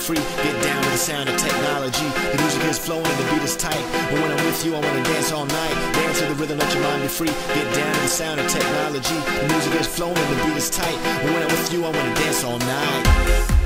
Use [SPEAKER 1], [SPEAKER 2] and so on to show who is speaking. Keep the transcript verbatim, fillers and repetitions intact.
[SPEAKER 1] free. Get down to the sound of technology. The music is flowing and the beat is tight. But when I'm with you, I wanna dance all night. Dance to the rhythm, let your mind be free. Get down to the sound of technology. The music is flowing and the beat is tight. But when I'm with you, I wanna dance all night.